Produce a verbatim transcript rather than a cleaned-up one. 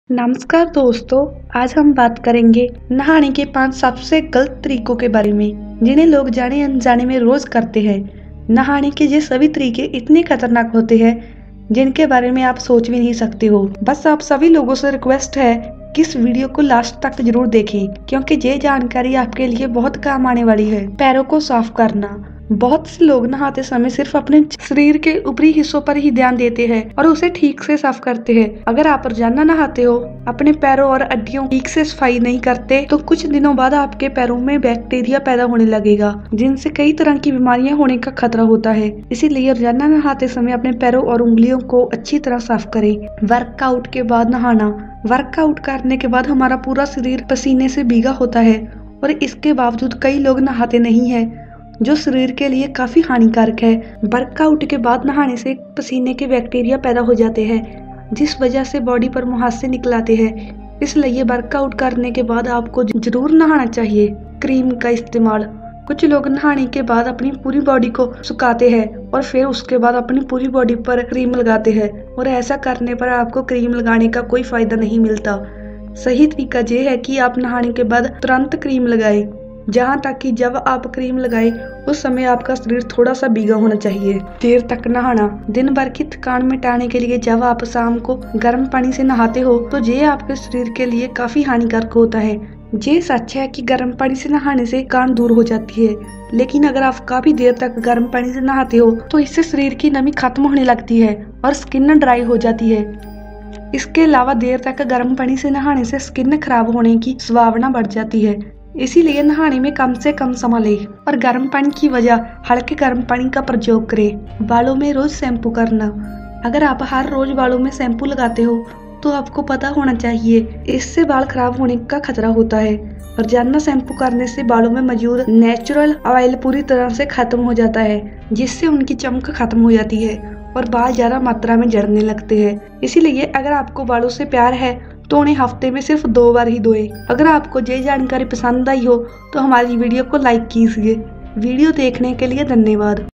नमस्कार दोस्तों, आज हम बात करेंगे नहाने के पांच सबसे गलत तरीकों के बारे में जिन्हें लोग जाने अनजाने में रोज करते हैं। नहाने के ये सभी तरीके इतने खतरनाक होते हैं जिनके बारे में आप सोच भी नहीं सकते हो। बस आप सभी लोगों से रिक्वेस्ट है कि इस वीडियो को लास्ट तक जरूर देखें क्योंकि ये जानकारी आपके लिए बहुत काम आने वाली है। पैरों को साफ करना। बहुत से लोग नहाते समय सिर्फ अपने शरीर के ऊपरी हिस्सों पर ही ध्यान देते हैं और उसे ठीक से साफ करते हैं। अगर आप रोजाना नहाते हो, अपने पैरों और हड्डियों ठीक से सफाई नहीं करते तो कुछ दिनों बाद आपके पैरों में बैक्टीरिया पैदा होने लगेगा जिनसे कई तरह की बीमारियां होने का खतरा होता है। इसीलिए रोजाना नहाते समय अपने पैरों और उंगलियों को अच्छी तरह साफ करें। वर्कआउट के बाद नहाना। वर्कआउट करने के बाद हमारा पूरा शरीर पसीने से भीगा होता है और इसके बावजूद कई लोग नहाते नहीं है जो शरीर के लिए काफी हानिकारक है। वर्कआउट के बाद नहाने से पसीने के बैक्टीरिया पैदा हो जाते हैं जिस वजह से बॉडी पर मुहासे निकल आते हैं। इसलिए वर्कआउट करने के बाद आपको जरूर नहाना चाहिए। क्रीम का इस्तेमाल। कुछ लोग नहाने के बाद अपनी पूरी बॉडी को सुखाते हैं और फिर उसके बाद अपनी पूरी बॉडी पर क्रीम लगाते हैं और ऐसा करने पर आपको क्रीम लगाने का कोई फायदा नहीं मिलता। सही तरीका ये है कि आप नहाने के बाद तुरंत क्रीम लगाएं। जहाँ तक कि जब आप क्रीम लगाए उस समय आपका शरीर थोड़ा सा भीगा होना चाहिए। देर तक नहाना। दिन भर की थकान मिटाने के लिए जब आप शाम को गर्म पानी से नहाते हो तो ये आपके शरीर के लिए काफी हानिकारक होता है। ये सच है कि गर्म पानी से नहाने से थकान दूर हो जाती है, लेकिन अगर आप काफी देर तक गर्म पानी से नहाते हो तो इससे शरीर की नमी खत्म होने लगती है और स्किन ड्राई हो जाती है। इसके अलावा देर तक गर्म पानी से नहाने से स्किन खराब होने की संभावना बढ़ जाती है। इसीलिए नहाने में कम से कम समय लें और गर्म पानी की वजह हल्के गर्म पानी का प्रयोग करें। बालों में रोज शैम्पू करना। अगर आप हर रोज बालों में शैम्पू लगाते हो तो आपको पता होना चाहिए इससे बाल खराब होने का खतरा होता है। रोजाना शैम्पू करने से बालों में मौजूद नेचुरल ऑयल पूरी तरह से खत्म हो जाता है जिससे उनकी चमक खत्म हो जाती है और बाल ज्यादा मात्रा में झड़ने लगते हैं। इसीलिए अगर आपको बालों से प्यार है तो उन्हें हफ्ते में सिर्फ दो बार ही धोएं। अगर आपको ये जानकारी पसंद आई हो तो हमारी वीडियो को लाइक कीजिए। वीडियो देखने के लिए धन्यवाद।